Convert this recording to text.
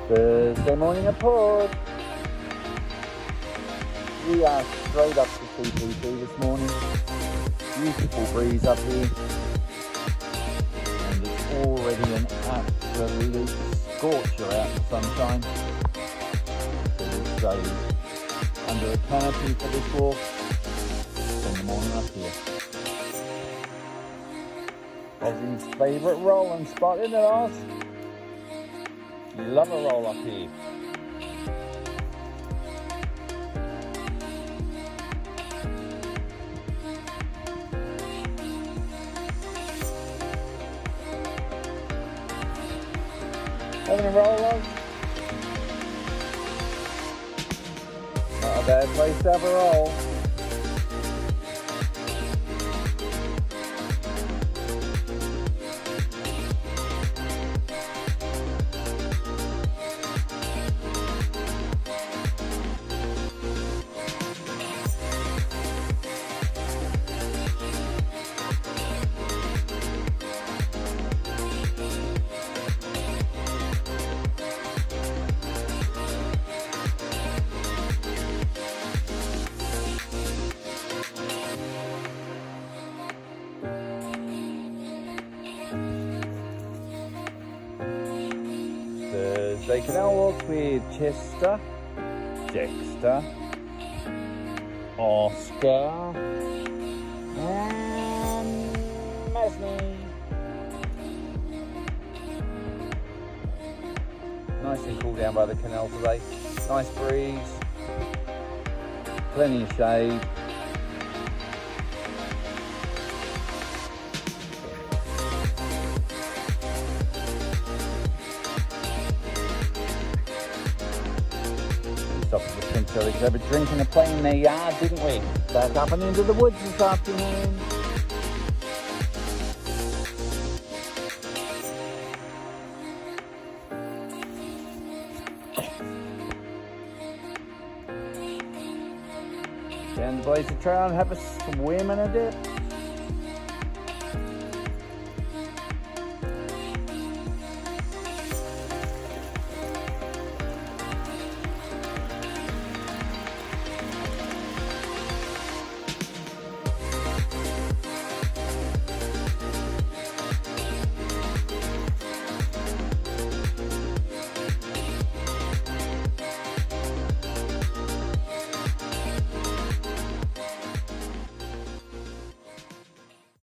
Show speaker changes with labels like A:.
A: Thursday morning at Port. We are straight up to CPT this morning. Beautiful breeze up here. And it's already an absolute scorcher out in the sunshine. So we'll stay under a canopy for this walk. Spend the morning up here. Aussie's favourite rolling spot, isn't it, Oz? You love a roll up here. Having a roll, Oz? Not a bad place to have a roll. Thursday canal walk with Chester, Dexter, Oscar, and Mesney. Nice and cool down by the canal today. Nice breeze, plenty of shade. Stopped at the Prince Philip to have a drink and a play in their yard, didn't we? Back up and into the woods this afternoon. Down the Blazer Trail and have a swim and a dip.